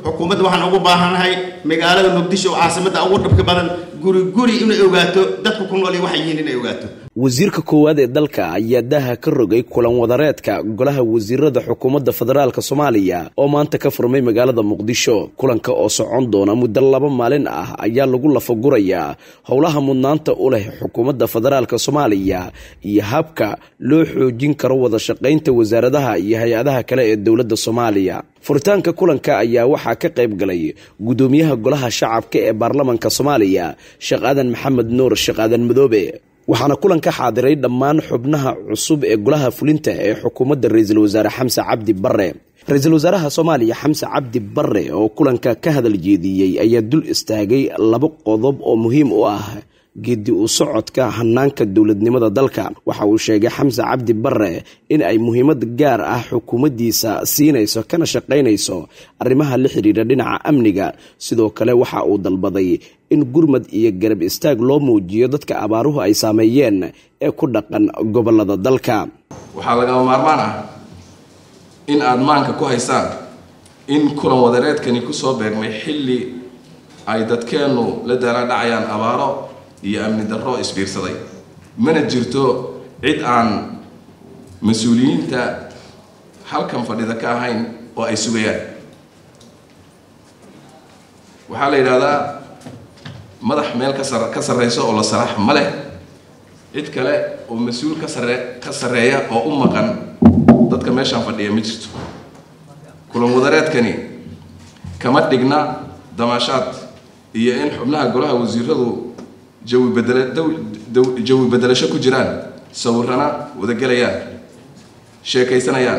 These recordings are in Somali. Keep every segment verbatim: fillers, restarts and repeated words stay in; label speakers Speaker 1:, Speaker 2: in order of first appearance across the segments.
Speaker 1: xukuumadda waxaan ugu baahanahay magaalada Muqdisho oo caasimada ugu dhibka badan guri guri inay ogaato dadku ku nool waxay yihiin inay ogaato
Speaker 2: wasiirka koowaad ee dalka ayaa daha ka rogay kulan wadareedka golaha wasiirada xukuumadda federaalka Soomaaliya oo maanta ka furmay magaalada Muqdisho kulanka oo socon doona muddo laba maalin ah ayaa lagu lafagurayaa howlaha mudnaanta u leh xukuumadda federaalka Soomaaliya iyo habka loo xoojin karo wada shaqaynta wasaaradaha iyo hay'adaha kale ee dawladda Soomaaliya furitaanka kulanka ayaa waxaa ka qayb galay gudoomiyaha golaha shacabka ee baarlamaanka Soomaaliya Sheekh Aadan Maxamed Nuur Sheekh Aadan Madoobe waxaana kulanka xaadiray dhammaan xubnaha cusub ee golaha fulinta ee xukuumadda ra'iisul wasaare Xamse Cabdi Barre ra'iisul wasaaraha Soomaaliya Xamse Cabdi Barre oo kulanka ka hadal jeediyay ayaa dul istaagay laba qodob oo muhiim u ah geedi u socodka hanaanka dawladnimada dalka waxa uu sheegay Xamse Cabdi Barre in ay muhiimad gaar ah xukuumaddiisa siinayso kana shaqaynayso arrimaha la xiriira dhinaca amniga sidoo kale waxa uu dalbaday in gurmad iyo garab istaag loo muujiyo dadka abaaruhu ay saameeyeen ee ku dhaqan gobolada dalka
Speaker 3: waxa laga maarmaan ah in aad maanka ku haysaan in kulan wadareedkani ku soo beegmay xilli ay dadkeenu la daalaa dhacayaan abaaro iyo amni darro isbiirsaday mana jirto cid aan mas'uuliyiinta halkan fadhida ka ahayn oo ay sugayaan waxa la yiraahdaa madax meel ka sar ka sareyso oo la sarax ma leh cid kale oo mas'uul ka sare ka sareeya oo u maqan dadka meeshan fadhiya ma jirto kulan wadareedkani kama dhigna damaashaad iyo in xubnaha golaha wasiiradu jawi bedel jawi bedelasho ku jiraan sawirana wada galayaan sheekaysanayaan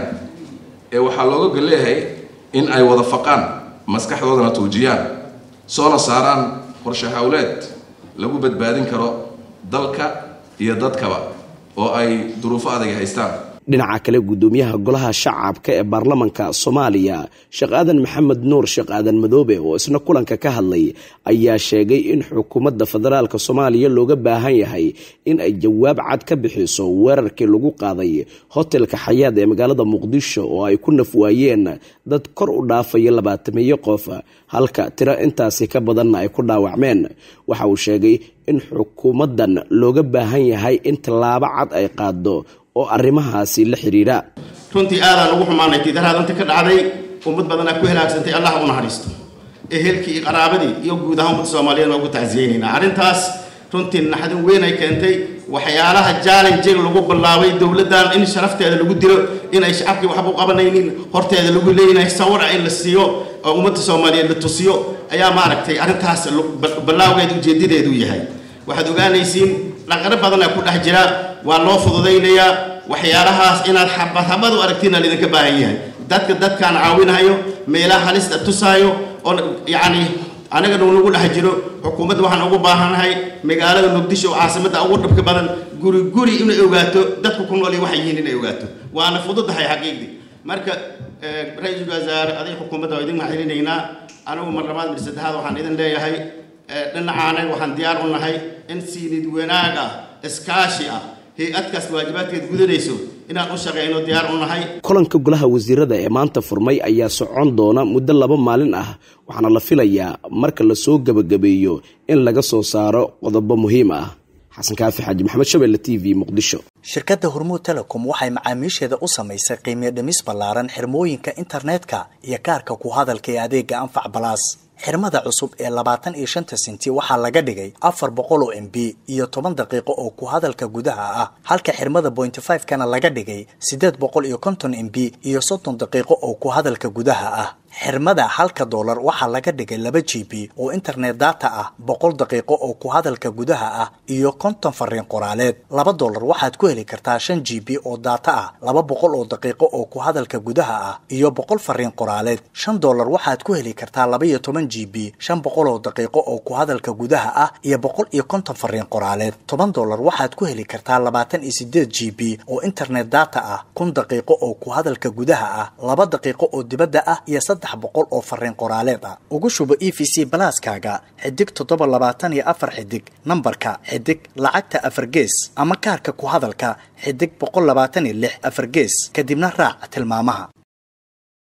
Speaker 3: ee waxa looga galeeyahay in ay wada faqaan maskaxdoodana tuujiyaan soona saaraan qorshe hawleed lagu badbaadin karo dalka iyo dadkaba oo ay duruufo adag haystaan
Speaker 2: dhinaca kale gudoomiyaha golaha shacabka ee baarlamaanka Soomaaliya Sheekh Aadan Maxamed Nuur Sheekh Aadan Madoobe oo isna kulanka ka hadlay ayaa sheegay in xukuumadda federaalka Soomaaliya looga baahan yahay in ay jawaab cad ka bixiso weerarkii lagu qaaday hotelka Xayaat ee magaalada Muqdisho oo ay ku nafwaayeen dad kor u dhaafay labaatan qof halka tiro intaasi ka badan ay ku dhaawacmeen waxa uu sheegay in xukuumaddan looga baahan yahay in tallaabo cad ay qaado oo arrimahaasi la xiriira
Speaker 1: runtii aad ugu xumaanay tiidaraadanta ka dhacday ummad badan ku halaagsantay Allah u naxariisto ehelkii qaraabadii iyo guud ahaan Soomaaliyeed ugu tacsiyeynayna arintaas runtii naxdin weyn ay keentay waxyaalaha challenge lagu bilaabay dawladdan in sharafteeda lagu dilo in ay shacabkii waxba u qabanaynin horteeda lagu leeyahay sawir in la siiyo ummadda Soomaaliyeed la tusiyo ayaa maaragtay arintaas bilaawgeed ujeedideedu yahay waxaad ogaanaysiin dhaqan badan ku dhex jira waa loo fududeynaya waxyaalahaas inaad xabad xabad u aragtiin la idinka baahan yahay dadka dadkaan caawinayo meelaha halista tusaayo oo yaani anaga nagu dhex jiro xukuumadda waxaan ugu baahanahay magaalada Muqdisho oo caasimada ugu dhibka badan guri guri inay ogaato dadku ku nool waxay yihiin inay ogaato waana fududahay xaqiiqdi marka ra'iisul wasaare aday xukuumadda idin maxirineynaa anagu mar labaad mar saddexaad waxaan idin leeyahay dhinacaana waxaan diyaar u nahay in siinid wanaaga iskaashi ah hay'adkaas waajibaadkeed gudanayso inaan u shaqeyno diyaar u nahay
Speaker 2: kulanka golaha wasiirada ee maanta furmay ayaa socon doona muddo laba maalin ah waxaana la filayaa marka la soo gabagabeeyo in laga soo saaro qodobo muhiim ah xasan kaafi xaaji maxamed Shabeelle T V Muqdisho
Speaker 4: shirkadda Hormuud Telecom waxay macaamiisheeda u samaysay qiimo dhimis ballaaran xirmooyinka internetka iyo kaarka ku hadalka ee adeega Anfac Plus xirmada cusub ee labaatan iyo shan senti waxaa laga dhigay afar boqol oo M B iyo toban daqiiqo oo ku hadalka gudaha ah halka xirmada point five kana laga dhigay siddeed boqol iyo konton M B iyo soddon daqiiqo oo ku hadalka gudaha ah xirmada halka dollar waxaa laga dhigay laba G B oo internet data ah boqol daqiiqo oo ku hadalka gudaha ah iyo konton fariin qoraaleed laba dollar waxaad ku heli kartaa shan G B oo data ah laba boqol oo daqiiqo oo ku hadalka gudaha ah iyo boqol fariin qoraaleed shan dollar waxaad ku heli kartaa laba iyo toban G B shan boqol oo daqiiqo oo ku hadalka gudaha ah iyo boqol iyo konton fariin qoraaleed toban dollar waxaad ku heli kartaa labaatan iyo siddeed G B oo internet data ah kun daqiiqo oo ku hadalka gudaha ah laba daqiiqo oo dibadda ah iyo boqol oo fariin qoraaleed ah ugu shubo E V C Plus-kaaga xidig toddoba labaatan iyo afar xidig nambarka xidig lacagta afar gees ama kaarka ku hadalka xidig boqol labaatan iyo lix afar gees kadibna raac tilmaamaha.